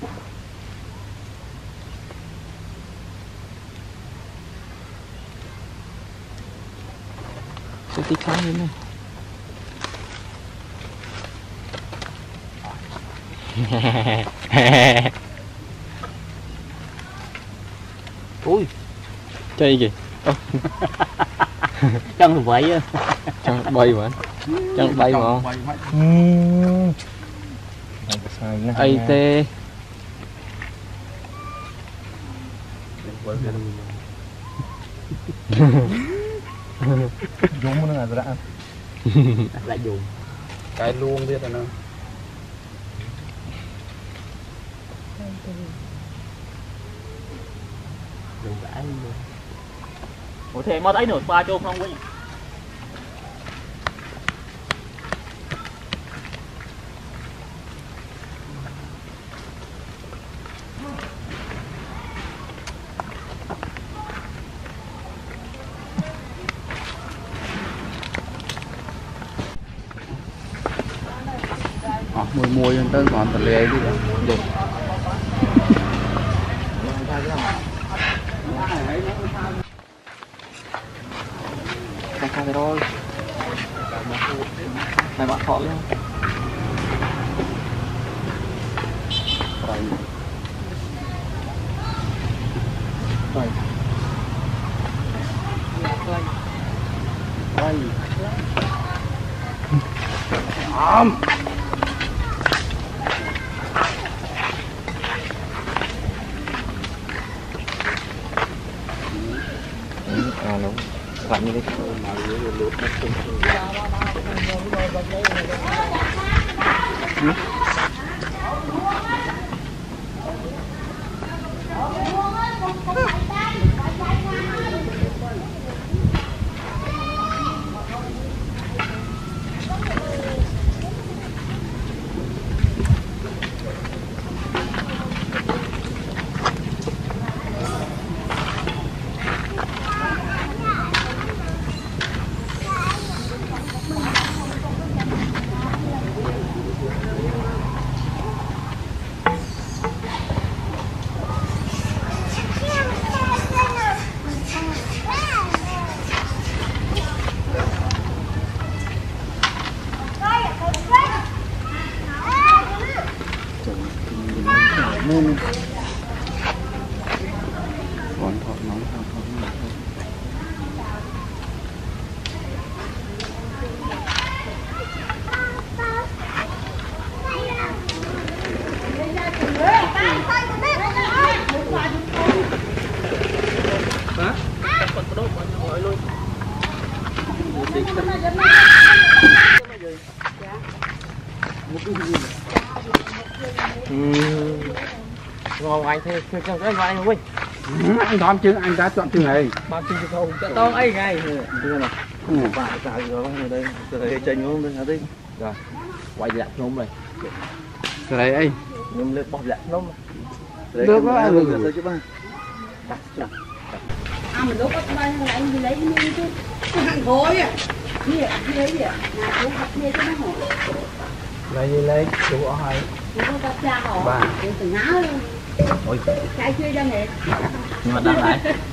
Sẽ tí khá như này. Ui chơi gì chân là vậy á. chân bay mà chân bay mà ai tê dùng nó là đã lại dùng cái luôn biết rồi nó dùng vãi luôn. Ủa thì mà thấy nữa pha chôm không quý. mùi mùi tới còn tận lề đi được khai rồi này bạn thọ luôn rồi đúng lạnh như thế nên còn thọ nóng thọ ngon anh thế trong cái anh không anh đón chứ anh đã chọn chừng này bao nhiêu không to ấy ngay chưa này vài cả rồi ở đây từ trên xuống bên đây rồi quay lại xuống này rồi ấy nhưng lên bọc lại lắm được đó rồi chứ ba mình lúc bắt bay lại anh đi lấy cái miếng chứ cái hàng khối à đi lấy gì à nhà chú học nghe cho nó hổ lấy chú ở hai chú có cha hổ từ ngáo luôn ôi chạy chưa cho mẹ nhưng mà đăng lại